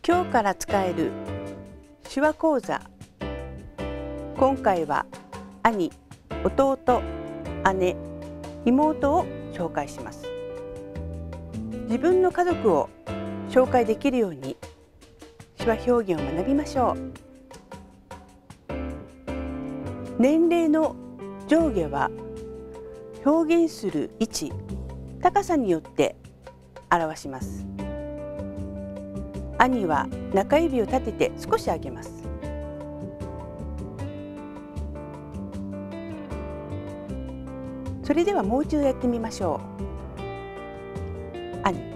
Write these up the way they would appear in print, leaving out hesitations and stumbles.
今日から使える手話講座。今回は兄、弟、姉、妹を紹介します。自分の家族を紹介できるように手話表現を学びましょう。年齢の上下は表現する位置、高さによって表します。兄は中指を立てて少し上げます。それではもう一度やってみましょう。兄。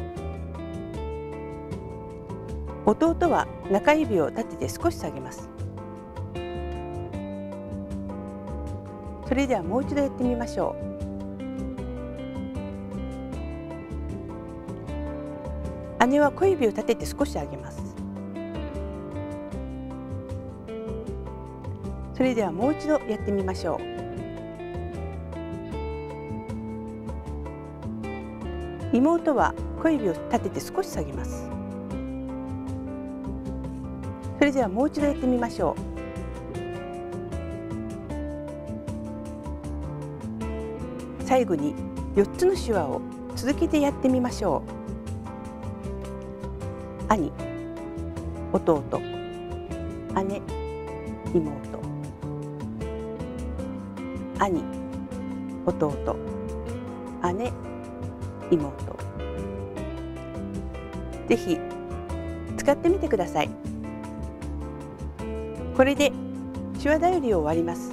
弟は中指を立てて少し下げます。それではもう一度やってみましょう。姉は小指を立てて少し上げます。それではもう一度やってみましょう。妹は小指を立てて少し下げます。それではもう一度やってみましょう。最後に4つの手話を続けてやってみましょう。兄、弟、姉、妹。兄、弟、姉、妹。ぜひ使ってみてください。これで手話だよりを終わります。